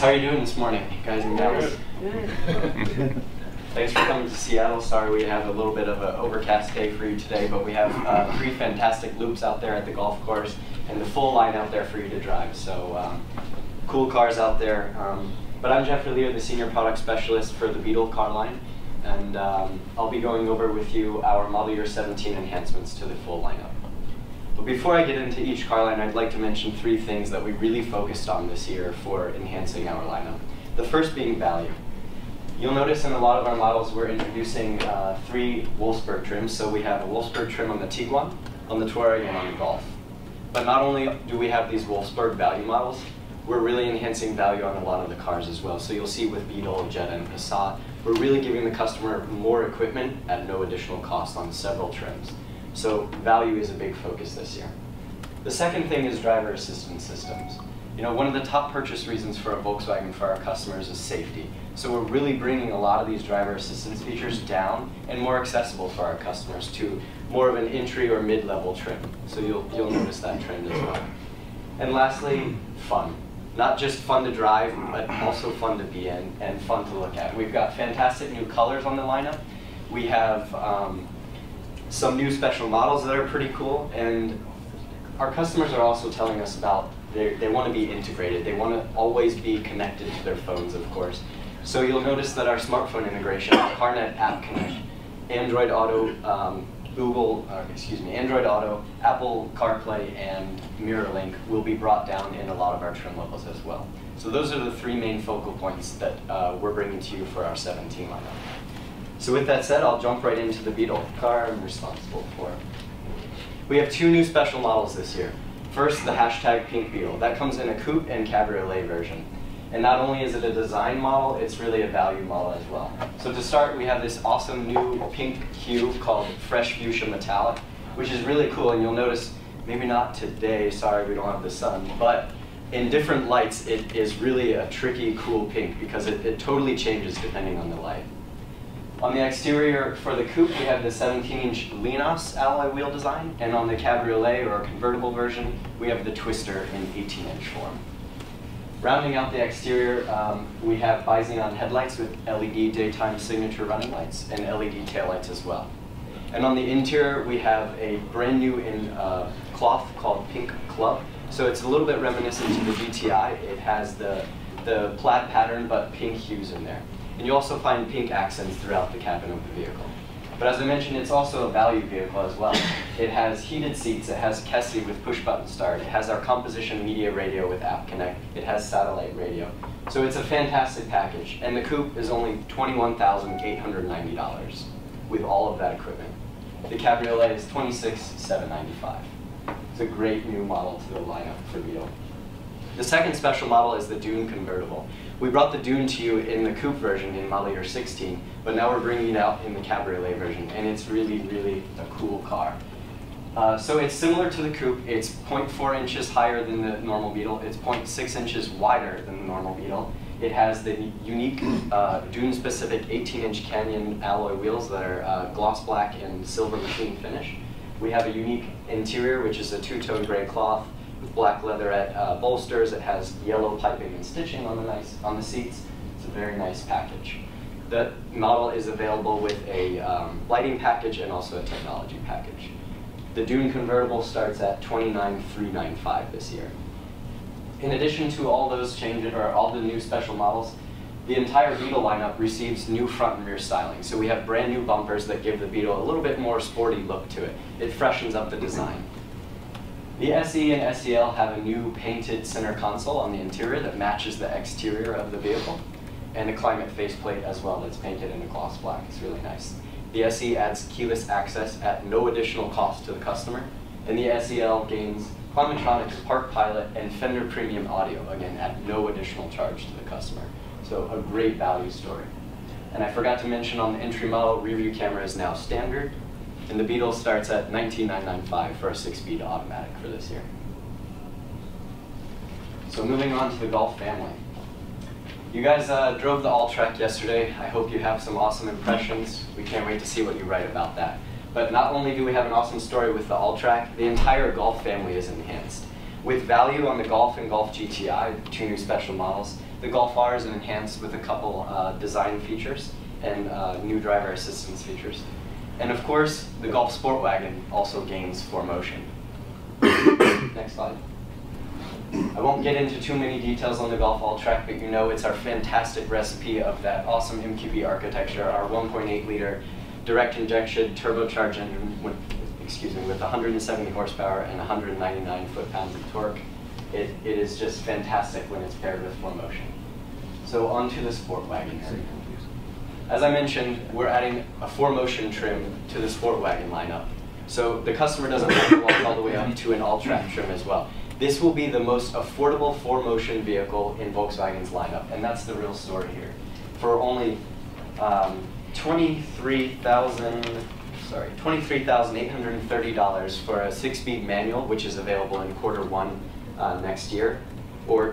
How are you doing this morning, guys and gals? Good. Thanks for coming to Seattle. Sorry we have a little bit of an overcast day for you today, but we have 3 fantastic loops out there at the golf course and the full line out there for you to drive. So cool cars out there. But I'm Jeffrey Leo, the Senior Product Specialist for the Beetle car line, and I'll be going over with you our Model Year 17 enhancements to the full lineup. But before I get into each car line, I'd like to mention 3 things that we really focused on this year for enhancing our lineup. The first being value. You'll notice in a lot of our models we're introducing 3 Wolfsburg trims. So we have a Wolfsburg trim on the Tiguan, on the Touareg, and on the Golf. But not only do we have these Wolfsburg value models, we're really enhancing value on a lot of the cars as well. So you'll see with Beetle, Jetta, and Passat, we're really giving the customer more equipment at no additional cost on several trims. So value is a big focus this year. The second thing is driver assistance systems. You know, one of the top purchase reasons for a Volkswagen for our customers is safety. So we're really bringing a lot of these driver assistance features down and more accessible for our customers to more of an entry or mid-level trim. So you'll notice that trend as well. And lastly, fun. Not just fun to drive, but also fun to be in and fun to look at. We've got fantastic new colors on the lineup. We have some new special models that are pretty cool, and our customers are also telling us about they want to be integrated. They want to always be connected to their phones, of course. So you'll notice that our smartphone integration, CarNet App Connect, Android Auto, Android Auto, Apple CarPlay, and MirrorLink will be brought down in a lot of our trim levels as well. So those are the 3 main focal points that we're bringing to you for our 17 lineup. So with that said, I'll jump right into the Beetle car I'm responsible for. We have 2 new special models this year. First, the hashtag Pink Beetle. That comes in a coupe and cabriolet version. And not only is it a design model, it's really a value model as well. So to start, we have this awesome new pink hue called Fresh Fuchsia Metallic, which is really cool. And you'll notice, maybe not today, sorry we don't have the sun, but in different lights, it is really a tricky, cool pink because it totally changes depending on the light. On the exterior for the coupe, we have the 17-inch Linas alloy wheel design, and on the cabriolet or convertible version, we have the Twister in 18-inch form. Rounding out the exterior, we have bi-xenon headlights with LED daytime signature running lights and LED taillights as well. And on the interior, we have a brand new cloth called Pink Club. So it's a little bit reminiscent to the GTI. It has the plaid pattern, but pink hues in there. And you also find pink accents throughout the cabin of the vehicle. But as I mentioned, it's also a value vehicle as well. It has heated seats, it has KESSI with push-button start, it has our composition media radio with App Connect, it has satellite radio. So it's a fantastic package, and the coupe is only $21,890 with all of that equipment. The cabriolet is $26,795. It's a great new model to the lineup for Beetle. The second special model is the Dune convertible. We brought the Dune to you in the coupe version in Model Year 16, but now we're bringing it out in the cabriolet version, and it's really, really a cool car. So it's similar to the coupe. It's 0.4 inches higher than the normal Beetle. It's 0.6 inches wider than the normal Beetle. It has the unique Dune-specific 18-inch Canyon alloy wheels that are gloss black and silver machine finish. We have a unique interior, which is a 2-tone gray cloth with black leatherette bolsters. It has yellow piping and stitching on the seats. It's a very nice package. The model is available with a lighting package and also a technology package. The Dune convertible starts at $29,395 this year. In addition to all those changes, or all the new special models, the entire Beetle lineup receives new front and rear styling. So we have brand new bumpers that give the Beetle a little bit more sporty look to it. It freshens up the design. The SE and SEL have a new painted center console on the interior that matches the exterior of the vehicle, and a climate faceplate as well that's painted in a gloss black. It's really nice. The SE adds keyless access at no additional cost to the customer, and the SEL gains Climatronics, Park Pilot, and Fender Premium Audio, again, at no additional charge to the customer. So a great value story. And I forgot to mention on the entry model, rear view camera is now standard, and the Beetle starts at $19,995 for a 6-speed automatic for this year. So moving on to the Golf family. You guys drove the Alltrack yesterday. I hope you have some awesome impressions. We can't wait to see what you write about that. But not only do we have an awesome story with the Alltrack, the entire Golf family is enhanced. With value on the Golf and Golf GTI, 2 new special models, The Golf R is enhanced with a couple design features and new driver assistance features. And of course, the Golf Sport Wagon also gains 4Motion. Next slide. I won't get into too many details on the Golf All-Track, but you know it's our fantastic recipe of that awesome MQB architecture, our 1.8 liter direct injection turbocharged engine with 170 horsepower and 199 foot-pounds of torque. It is just fantastic when it's paired with 4Motion. So on to the Sport Wagon area. As I mentioned, we're adding a 4Motion trim to the Sport Wagon lineup. So the customer doesn't have to walk all the way up to an all-track trim as well. This will be the most affordable 4Motion vehicle in Volkswagen's lineup, and that's the real story here. For only $23,830 for a 6-speed manual, which is available in Q1 next year, or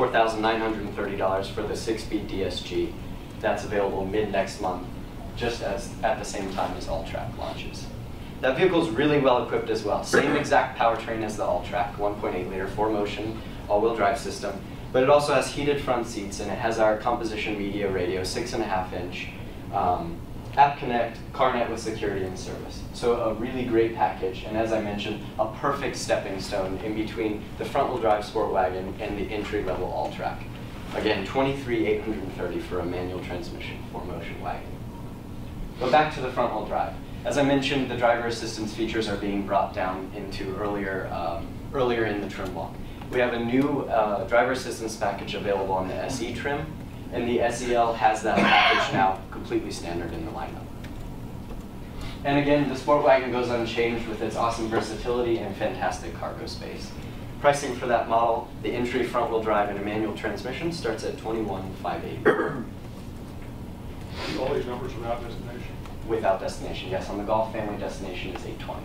$24,930 for the 6-speed DSG. That's available mid-next month, just at the same time as All-Track launches. That vehicle is really well equipped as well. Same exact powertrain as the All-Track, 1.8 liter 4Motion all-wheel drive system, but it also has heated front seats, and it has our Composition Media Radio, 6.5 inch, App Connect, CarNet with security and service. So a really great package, and as I mentioned, a perfect stepping stone in between the front-wheel drive Sport Wagon and the entry-level All-Track. Again, $23,830 for a manual transmission 4Motion wagon. But back to the front-wheel drive. As I mentioned, the driver assistance features are being brought down into earlier in the trim block. We have a new driver assistance package available on the SE trim, and the SEL has that package now completely standard in the lineup. And again, the Sport Wagon goes unchanged with its awesome versatility and fantastic cargo space. Pricing for that model, the entry front-wheel drive and a manual transmission starts at $21,580. All these numbers without destination? Without destination, yes. On the Golf family, destination is $820.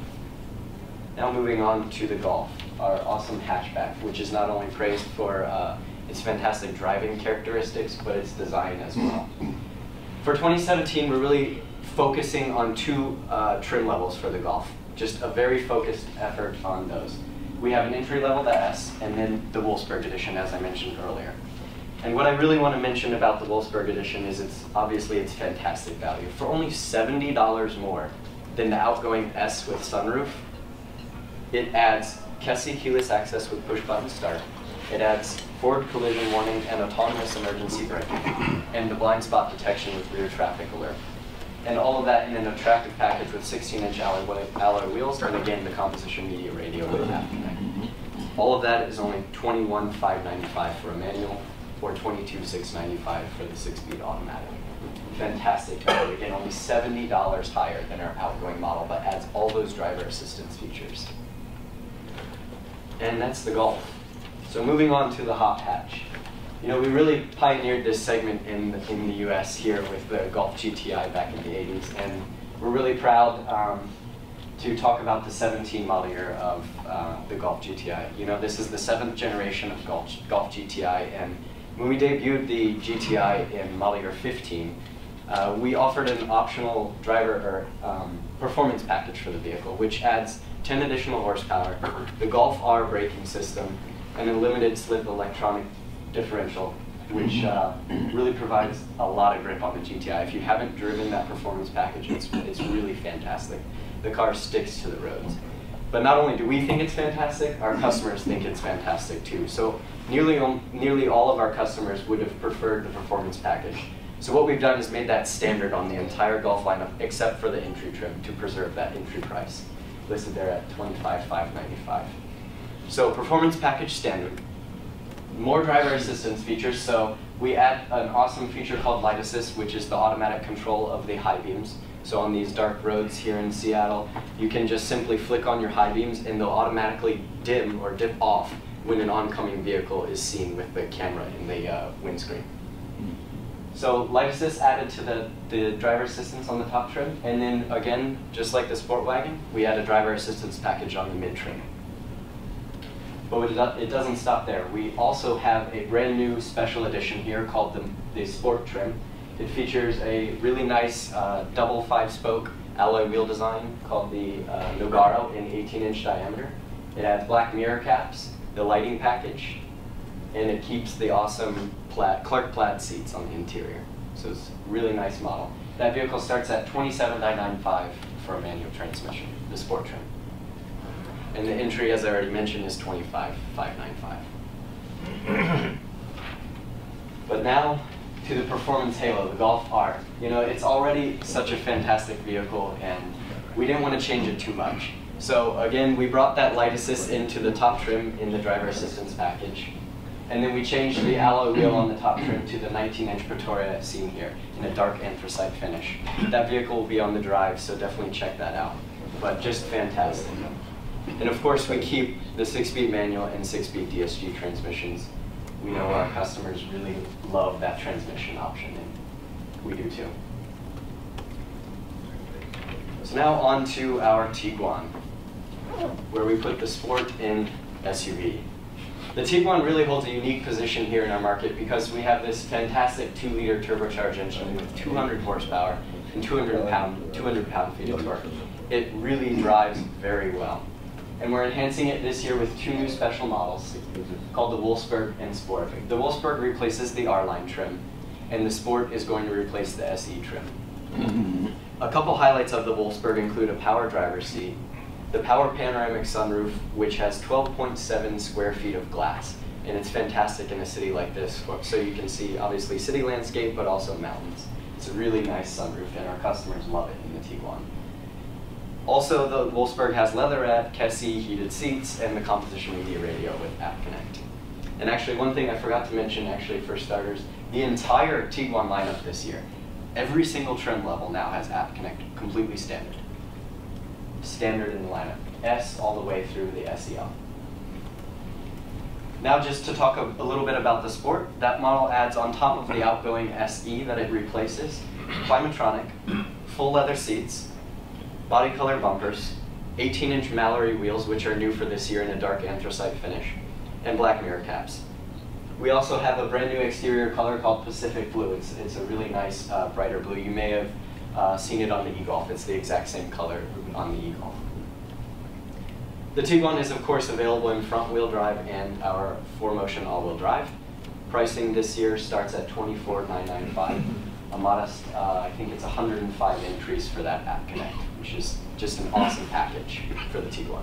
Now moving on to the Golf, our awesome hatchback, which is not only praised for its fantastic driving characteristics, but its design as well. For 2017, we're really focusing on two trim levels for the Golf. Just a very focused effort on those. We have an entry level, the S, and then the Wolfsburg Edition, as I mentioned earlier. And what I really want to mention about the Wolfsburg Edition is obviously its fantastic value. For only $70 more than the outgoing S with sunroof, it adds KESSI keyless access with push-button start. It adds forward collision warning and autonomous emergency braking, and the blind spot detection with rear traffic alert. And all of that in an attractive package with 16-inch alloy wheels, and again, the Composition Media Radio with App Connect. All of that is only $21,595 for a manual, or $22,695 for the 6-speed automatic. Fantastic value. Again, only $70 higher than our outgoing model, but adds all those driver assistance features. And that's the Golf. So moving on to the hot hatch. You know, we really pioneered this segment in the US here with the Golf GTI back in the 80s, and we're really proud to talk about the 17 model year of the Golf GTI. You know, this is the 7th generation of Golf GTI, and when we debuted the GTI in model year 15, we offered an optional driver or performance package for the vehicle, which adds 10 additional horsepower, the Golf R braking system, and a limited slip electronic differential, which really provides a lot of grip on the GTI. If you haven't driven that performance package, it's really fantastic. The car sticks to the roads. But not only do we think it's fantastic, our customers think it's fantastic too. So nearly all of our customers would have preferred the performance package. So what we've done is made that standard on the entire Golf lineup, except for the entry trim, to preserve that entry price, listed there at $25,595. So performance package standard. More driver assistance features, so we add an awesome feature called Light Assist, which is the automatic control of the high beams. So on these dark roads here in Seattle, you can just simply flick on your high beams and they'll automatically dim or dip off when an oncoming vehicle is seen with the camera in the windscreen. So Light Assist added to the driver assistance on the top trim, and then again, just like the Sport Wagon, we add a driver assistance package on the mid trim. But it doesn't stop there. We also have a brand new special edition here called the Sport Trim. It features a really nice double 5-spoke alloy wheel design called the Nogaro in 18-inch diameter. It adds black mirror caps, the lighting package, and it keeps the awesome Clark Plaid seats on the interior. So it's a really nice model. That vehicle starts at $27,995 for a manual transmission, the sport trim. And the entry, as I already mentioned, is $25,595. But now to the Performance Halo, the Golf R. You know, it's already such a fantastic vehicle, and we didn't want to change it too much. So again, we brought that light assist into the top trim in the driver assistance package. And then we changed the alloy wheel on the top trim to the 19-inch Pretoria seen here in a dark anthracite finish. That vehicle will be on the drive, so definitely check that out. But just fantastic. And of course, we keep the 6-speed manual and 6-speed DSG transmissions. We know our customers really love that transmission option, and we do too. So now on to our Tiguan, where we put the sport in SUV. The Tiguan really holds a unique position here in our market because we have this fantastic 2-liter turbocharged engine with 200 horsepower and 200 pound-feet of torque. It really drives very well. And we're enhancing it this year with 2 new special models called the Wolfsburg and Sport. The Wolfsburg replaces the R-Line trim, and the Sport is going to replace the SE trim. A couple highlights of the Wolfsburg include a power driver's seat, the power panoramic sunroof, which has 12.7 square feet of glass, and it's fantastic in a city like this, so you can see obviously city landscape, but also mountains. It's a really nice sunroof, and our customers love it in the Tiguan. Also, the Wolfsburg has leatherette, Kessie, heated seats, and the composition media radio with App Connect. And actually, one thing I forgot to mention, actually, for starters, the entire Tiguan lineup this year, every single trim level now has App Connect, completely standard. Standard in the lineup, S all the way through the SEL. Now just to talk a little bit about the Sport, that model adds on top of the outgoing SE that it replaces, Climatronic, full leather seats, body color bumpers, 18-inch Mallory wheels, which are new for this year in a dark anthracite finish, and black mirror caps. We also have a brand new exterior color called Pacific Blue. It's a really nice brighter blue. You may have seen it on the e-Golf. It's the exact same color on the e-Golf. The Tiguan is of course available in front-wheel drive and our 4Motion all-wheel drive. Pricing this year starts at $24,995. A modest, I think it's 105 increase for that App Connect, which is just an awesome package for the Tiguan.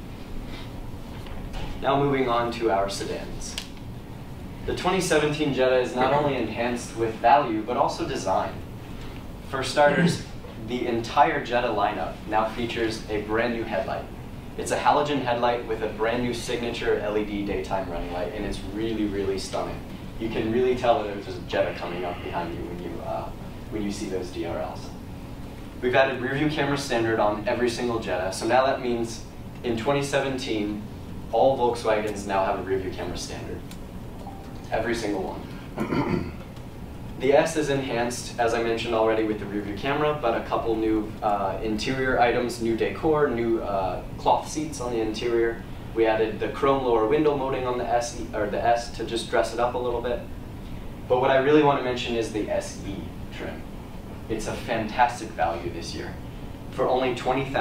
Now moving on to our sedans. The 2017 Jetta is not only enhanced with value, but also design. For starters, the entire Jetta lineup now features a brand new headlight. It's a halogen headlight with a brand new signature LED daytime running light, and it's really, really stunning. You can really tell that there's a Jetta coming up behind you when you see those DRLs. We've added rear view camera standard on every single Jetta, so now that means in 2017, all Volkswagens now have a rear view camera standard. Every single one. The S is enhanced, as I mentioned already, with the rear view camera, but a couple new interior items, new decor, new cloth seats on the interior. We added the chrome lower window molding on the S to just dress it up a little bit. But what I really want to mention is the SE trim. It's a fantastic value this year. For only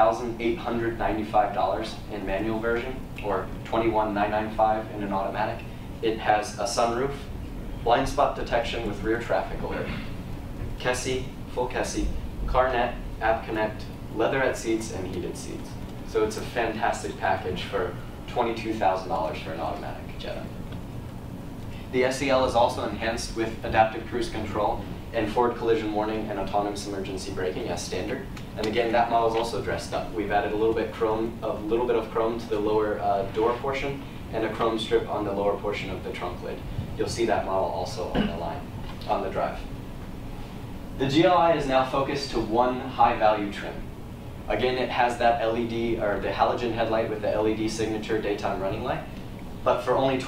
$20,895 in manual version, or $21,995 in an automatic, it has a sunroof, blind spot detection with rear traffic alert, Kessie, full Kessie, CarNet, App Connect, leatherette seats, and heated seats. So it's a fantastic package for $22,000 for an automatic Jetta. The SEL is also enhanced with adaptive cruise control and forward collision warning and autonomous emergency braking as standard. And again, that model is also dressed up. We've added a little bit of chrome to the lower door portion and a chrome strip on the lower portion of the trunk lid. You'll see that model also on the line, on the drive. The GLI is now focused to one high-value trim. Again, it has that LED, or the halogen headlight with the LED signature daytime running light. But for only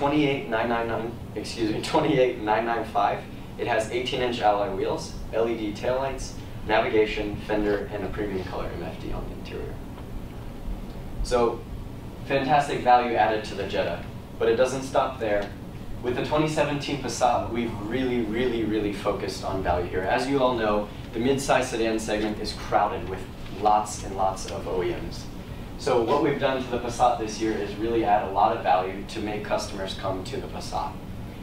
$28,995, it has 18-inch alloy wheels, LED taillights, navigation, fender, and a premium color MFD on the interior. So, fantastic value added to the Jetta, but it doesn't stop there. With the 2017 Passat, we've really focused on value here. As you all know, the mid-size sedan segment is crowded with lots and lots of OEMs. So what we've done to the Passat this year is really add a lot of value to make customers come to the Passat.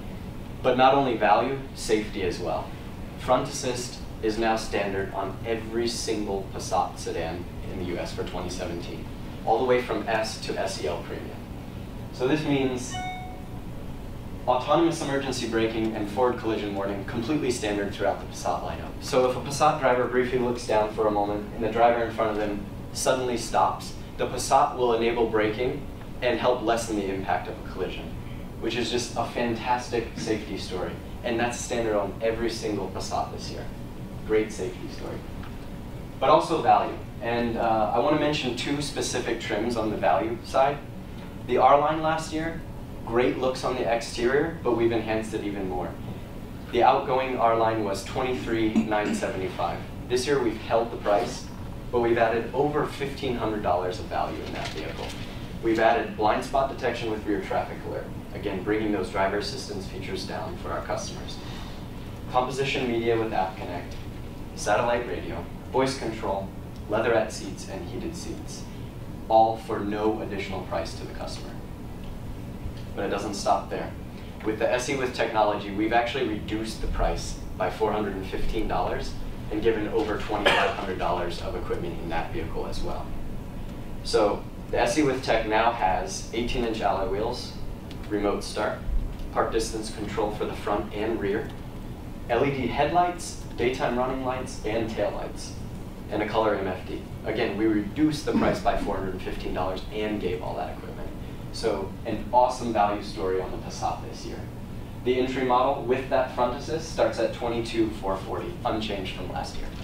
But not only value, safety as well. Front assist is now standard on every single Passat sedan in the US for 2017, all the way from S to SEL Premium. So this means autonomous emergency braking and forward collision warning completely standard throughout the Passat lineup. So if a Passat driver briefly looks down for a moment and the driver in front of them suddenly stops, the Passat will enable braking and help lessen the impact of a collision, which is just a fantastic safety story. And that's standard on every single Passat this year. Great safety story. But also value. And I want to mention two specific trims on the value side. The R-Line last year, great looks on the exterior, but we've enhanced it even more. The outgoing R-Line was $23,975. This year we've held the price, but we've added over $1,500 of value in that vehicle. We've added blind spot detection with rear traffic alert, again bringing those driver assistance features down for our customers. Composition media with App Connect, satellite radio, voice control, leatherette seats, and heated seats, all for no additional price to the customer. But it doesn't stop there. With the SE with technology, we've actually reduced the price by $415 and given over $2,500 of equipment in that vehicle as well. So the SE with tech now has 18-inch alloy wheels, remote start, park distance control for the front and rear, LED headlights, daytime running lights, and tail lights, and a color MFD. Again, we reduced the price by $415 and gave all that equipment. So an awesome value story on the Passat this year. The entry model with that front assist starts at $22,440, unchanged from last year.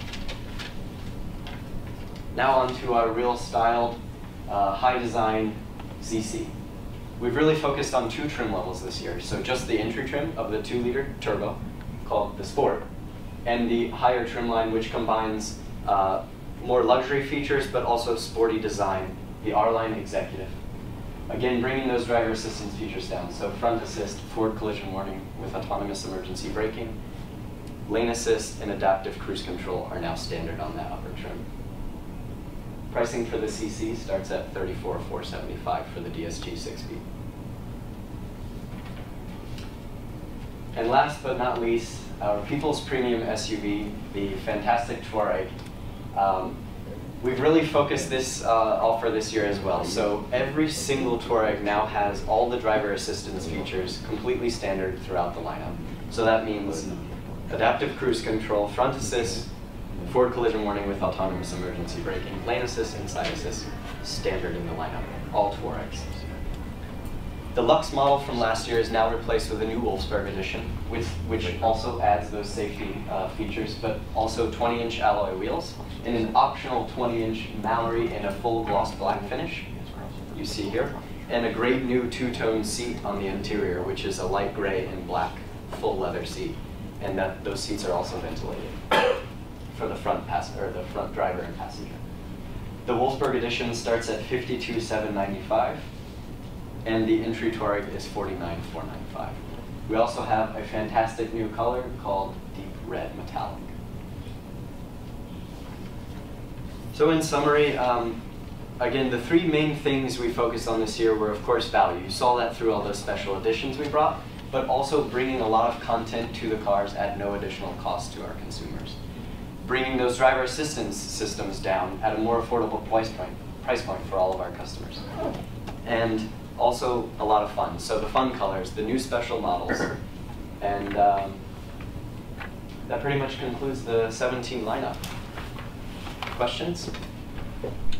Now on to our real styled, high design ZC. We've really focused on two trim levels this year. So just the entry trim of the 2-liter turbo, called the Sport, and the higher trim line, which combines more luxury features, but also sporty design, the R-Line Executive. Again, bringing those driver assistance features down. So front assist, forward collision warning with autonomous emergency braking, lane assist, and adaptive cruise control are now standard on that upper trim. Pricing for the CC starts at $34,475 for the DSG 6-speed. And last but not least, our People's Premium SUV, the fantastic Touareg. We've really focused this offer this year as well. So every single Touareg now has all the driver assistance features completely standard throughout the lineup. So that means adaptive cruise control, front assist, forward collision warning with autonomous emergency braking, lane assist, and side assist, standard in the lineup, all Touaregs. The Lux model from last year is now replaced with a new Wolfsburg edition, which also adds those safety features, but also 20-inch alloy wheels, and an optional 20-inch Mallory in a full gloss black finish, you see here, and a great new two-tone seat on the interior, which is a light gray and black full leather seat, and those seats are also ventilated for the front the front driver and passenger. The Wolfsburg edition starts at $52,795. And the entry Touareg is $49,495. We also have a fantastic new color called Deep Red Metallic. So in summary, again, the three main things we focused on this year were, of course, value. You saw that through all those special editions we brought, but also bringing a lot of content to the cars at no additional cost to our consumers. Bringing those driver assistance systems down at a more affordable price point for all of our customers. And also a lot of fun. So the fun colors, the new special models. And that pretty much concludes the 17 lineup. Questions?